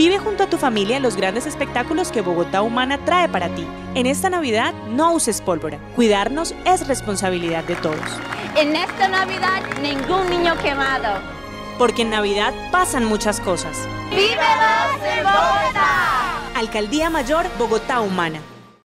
Vive junto a tu familia los grandes espectáculos que Bogotá Humana trae para ti. En esta Navidad no uses pólvora. Cuidarnos es responsabilidad de todos. En esta Navidad, ningún niño quemado. Porque en Navidad pasan muchas cosas. ¡Vívelos en Bogotá! Alcaldía Mayor Bogotá Humana.